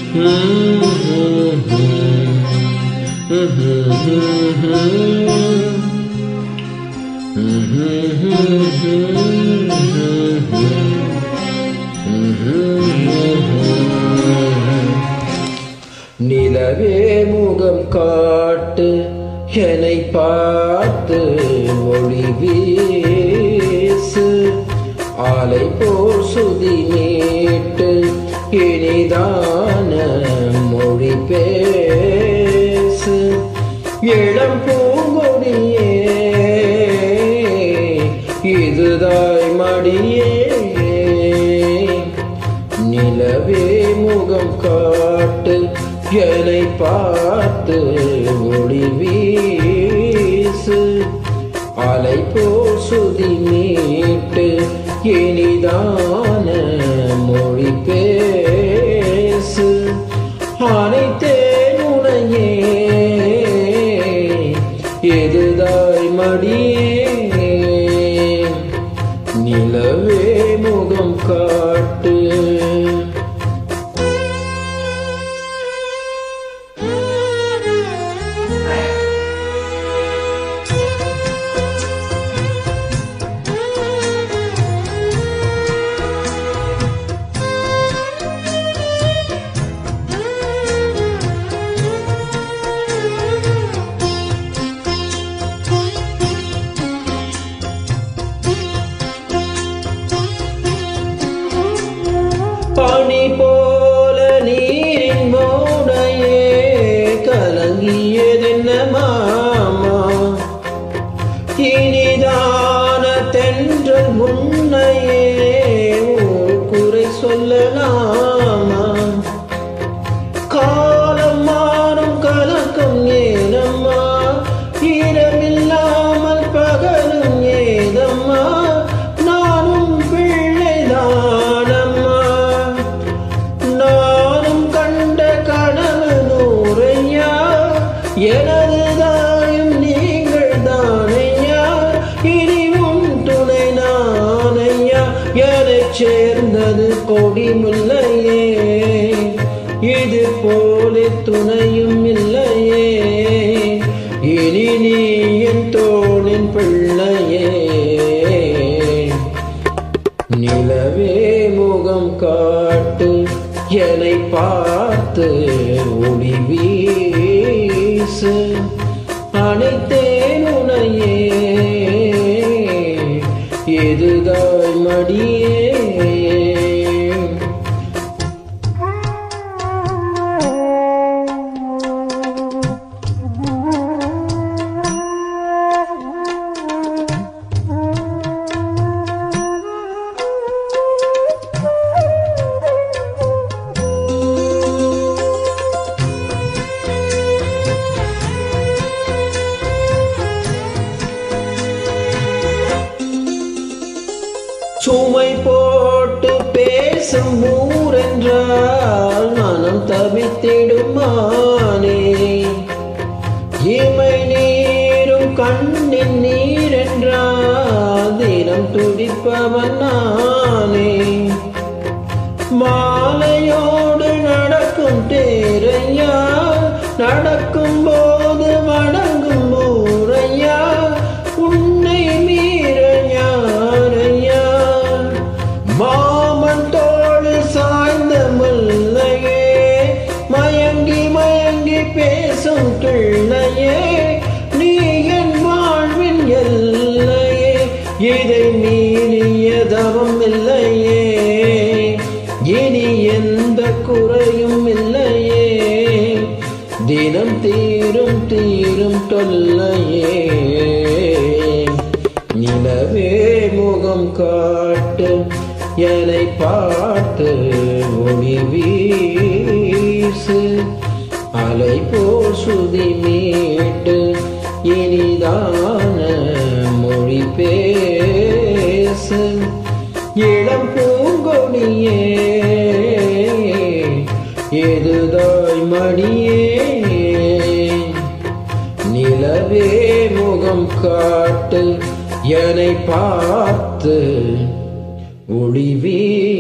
நிலவே முகம் காட்டு என்னை பார்த்து ஒளி வீசு ஆலை போல் சுதி நீட்டு இனிதான மொழி பேசு இளம் பூங்கொடியே இதுதாய் மடியே நிலவே முகம் காட்டு என்னை பார்த்து ஒளி வீசு அலை போல் சுதி மீட்டு இனிதான மொழி பேசு அனைத்தேன் உனையே எதுதாய் மடியே நிலவே முகம் காட்டு பனி போல நீரின் மோனையே கலங்கியதென்ன மாமா இனிதான தென்றல் முன்னையே ஒரு குறை சொல்லலாமா காலம் மாறும் கலக்கம் ஏனம்மா இரவில்லாமல் பகலும் ஏதம்மா நானும் பிள்ளைதானம்மா நானும் கண்ட கனவு நூறையா எனது தாயும் நீங்கள் தானையா இனி உன் துணை நானையா எனச் சேர்ந்தது கொடி முல்லையே இது போல துணையும் இல்லையே இனி நீ என் தோளின் பிள்ளையே நிலவே முகம் காட்டு என்னை பார்த்து ஒளி வீசு அனைத்தேன் உனையே எதுதாய் மடியே சுமை போட்டு பேசும் ஊரென்றால் மனம் தவித்திடுமானே இமை நீரும் கண்ணின் நீரென்றால் தினம் துடிப்பவன் நானே மாலையோடு நடக்கும் தேரையா நடக்கும் போது வணங்கும் ஊரையா உன்னை மீற யாரையா மாமன் தோள் சாய்ந்த முல்லையே மயங்கி மயங்கி பேசும் பிள்ளையே நீ என் வாழ்வின் எல்லையே இதை மீறிய தவம் இல்லையே இனி எந்த குறையும் இல்லையே தினம் தீரும் தீரும் தொல்லையே நிலவே முகம் காட்டு என்னை பார்த்து ஒளி வீசு அலை போல் சுதி மீட்டு இனிதான மொழி பேசு இளம் பூங்கொடியே எதுதாய் மடியே நிலவே முகம் காட்டு என்னை பார்த்து ஒளி வீசு